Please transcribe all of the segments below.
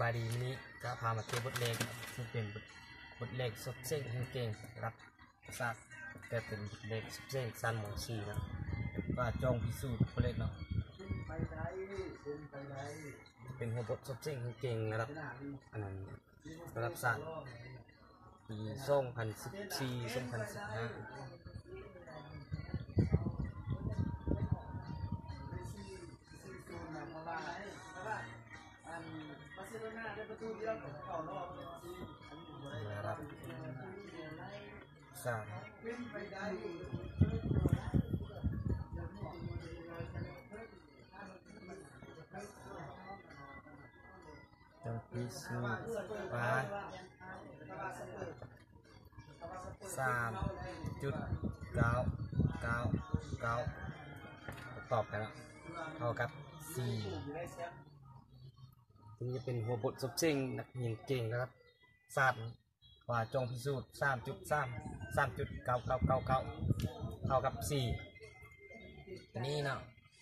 บายดีนี้จะพามาเที่ยวบทเลขซึ่งเป็นบทเลขสุดเส้นเก่งรับทราบแต่เป็นบทเลขสุดเส้นสั้นหมองชีนะก็จองพิสูจน์บทเลขเนาะเป็นหัวบทสุดเส้นเก่งนะครับอันนั้นรับทราบปี2014-2015นะครับสามจังปีสูปา3.999ตอบไปแล้วเท่ากับ4นี่จะเป็นหัวบทสุดเจ๋งนักเรียนเก่งนะครับศาสตร์ว่าจงพิสูจน์3.999เท่ากับ4นี่นะ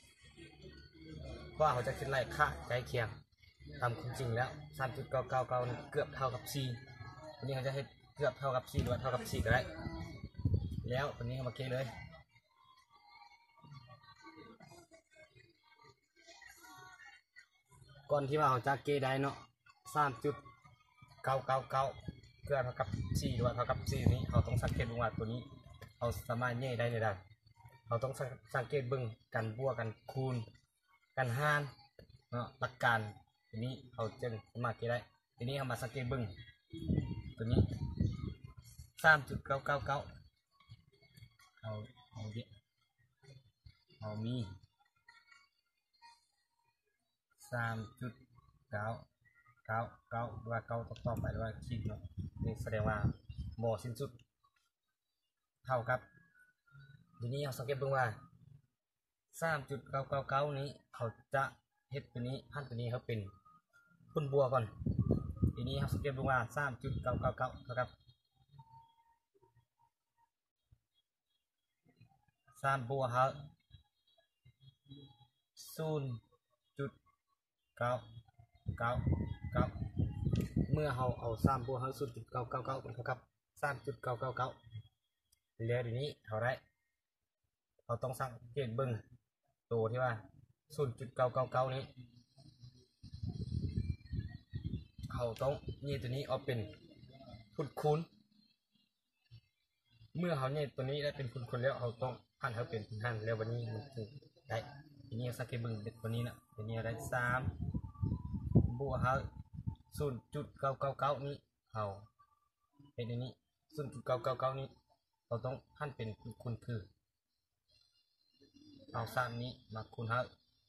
ว่าเขาจะคิดไรค่าใกล้เคียงตามจริงแล้ว3.999เกือบเท่ากับ4วันนี้เขาจะให้เกือบเท่ากับ4หรือเท่ากับ4ก็ได้แล้ววันนี้เขามาเกเลยก่อนที่ว่าเขาจะเกได้เนาะ3.999เกือบเท่ากับ4หรือเท่ากับ4นี้เขาต้องสังเกตว่าตัวนี้เขาสามารถแยกได้เลยได้เราต้องสังเกตเบิ่งกันบวกกันคูณกันหารเนาะหลักการทีนี้เขาจึงสามารถเกได้ทีนี้เขามาสังเกตเบิ่งตัวนี้3.999เอามี3.999ว่าเก้าต่อไปว่าขีดเนาะนี่แสดงว่าโมสิ้นสุดเท่ากับทีนี้เราสังเกตเบิ่งว่า3.999นี้เขาจะเฮ็ดตัวนี้พันตัวนี้เขาเป็นพุ่นบัวก่อนทีนี้เราสังเกตเบิ่งว่า3.999เท่ากับ3บวกเขา0.999เมื่อเราเอา3บวกเขา0.999เท่ากับ3.999แล้วทีนี้เขาได้เราต้องสังเกตเบิ่งตัวที่ว่า 0.999 นี้เขาต้องนี่ตัวนี้เอาเป็นพุ่นคูณเมื่อเขาเนี่ยตัวนี้ได้เป็นคูณแล้วเขาต้องพันเขาเป็นคูณหันแล้ววันนี้มันถึงได้ทีนี้สังเกตเบิ่งเด็กตัวนี้นะตัวนี้ได้3บวกเขา 0.999 นี้เขาเป็นอันนี้ 0.999 นี้เราต้องพันเป็นคูณคือเอา3นี้มาคูณเขา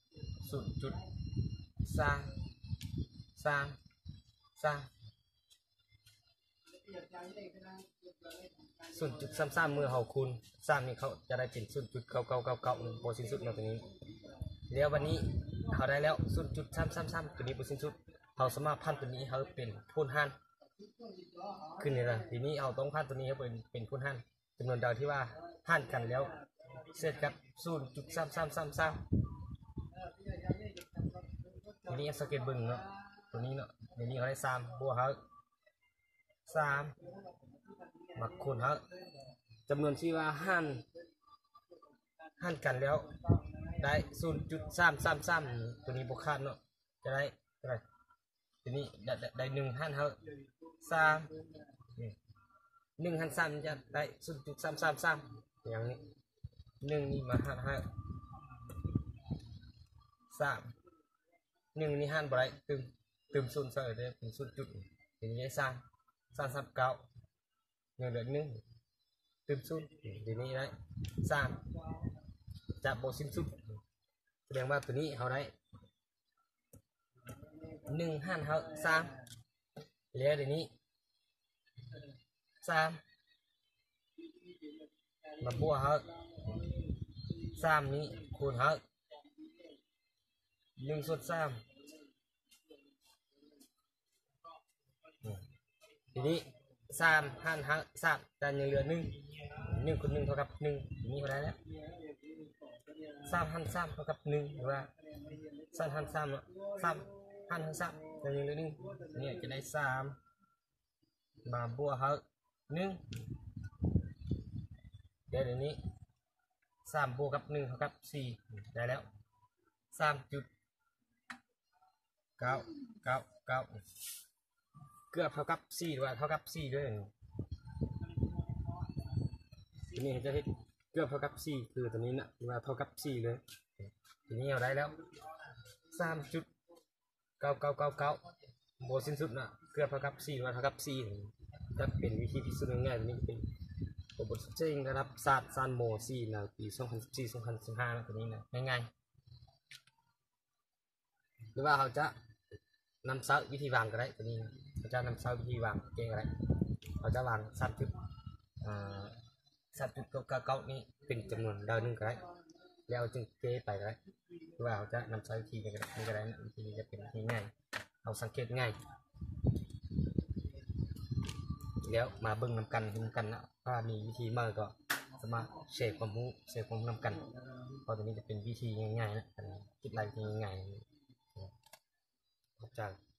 0.33 เมื่อเขาคูณ3นี้เขาจะได้เป็น 0.9999 โปรสิ้นสุดในตัวนี้แล้ววันนี้เขาได้แล้ว 0.333 ตัวนี้โปรสิ้นสุดเขาสามารถพันตัวนี้เขาเป็นคูณหันขึ้นนี่นะทีนี้เราต้องพันตัวนี้เขาเป็นคูณหันจำนวนดาวที่ว่าหันกันแล้วเสร็จกับ 0.3333 ทีนี้สังเกตเบิ่งเนาะตัวนี้เนาะเดี๋ยวนี้เขาได้3บวกเขา3มาคูณเขาจำนวนที่ว่าหันกันแล้วได้ 0.333 ตัวนี้บวกขาดเนาะจะได้อะไรทีนี้ได้1หันเขา3 1หัน3จะได้ 0.333 อย่างนี้1นี่มาหันให้3 1นี่หันบ่ได้ตึม0ใส่ได้เป็น0จุดทีนี้ได้339เหลือ1ตึม0ทีนี้ได้3จะบ่สิ้นสุดแสดงว่าตัวนี้เขาได้1หันเขา3แล้วทีนี้3มาบวกเขา3นี้คูณเขา1/3ทีนี้3หันเขา3แต่ยังเหลือ1คูณ1เท่ากับ1นี่เขาได้แล้ว3หัน3เท่ากับ1หรือว่า3หัน3 หั่นให้ซับอย่างนี้เลยนึงเนี่ยจะได้สามมาบัวเขาหนึ่งเดี๋ยวนี้สามบวกกับหนึ่งเท่ากับสี่ได้แล้ว3.999เกือบเท่ากับ4ด้วยเท่ากับ4ด้วยทีนี้จะเห็นเกือบเท่ากับ4คือตัวนี้นะว่าเท่ากับ4เลยทีนี้เราได้แล้ว3.9999โบสิ้นสุดนะเกือบเท่ากับ4ด้วยเท่ากับ4จะเป็นวิธีพิสูจน์ง่ายๆตัวนี้เป็นบทเจงระดับศาสตร์ซานโม4ในปี2014-2015นะตัวนี้นะง่ายๆหรือว่าเขาจะนำเสาวิธีวางก็ได้ตัวนี้เขาจะนำเสาวิธีวางเก่งก็ได้เขาจะวาง3.999นี้เป็นจำนวนดาวหนึ่งก็ได้แล้วจึงเกไปก็ได้หรือว่าเขาจะนำเสาวิธีนี้ก็ได้นะวิธีนี้จะเป็นง่ายๆเอาสังเกตง่ายแล้วมาเบิ่งนำกันนะถ้ามีวิธีมากก็สามารถแชร์ความรู้แชร์ความนำกันเพราะตัวนี้จะเป็นวิธีง่ายๆนะคิดอะไรวิธีง่ายๆจาก